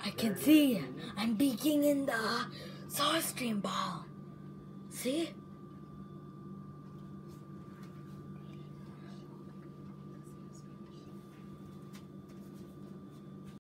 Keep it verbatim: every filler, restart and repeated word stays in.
I can see I'm peeking in the source stream ball. See?